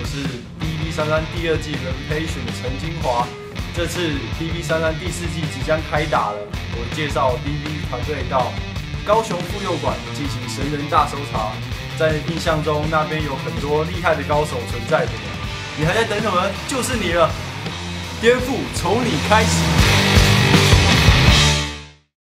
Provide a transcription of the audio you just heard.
是 BB33第2季人陪选陈金华。这次 BB33第4季即将开打了，我介绍 BB 团队到高雄妇幼馆进行神人大搜查。在印象中，那边有很多厉害的高手存在的，你还在等什么？就是你了！颠覆从你开始。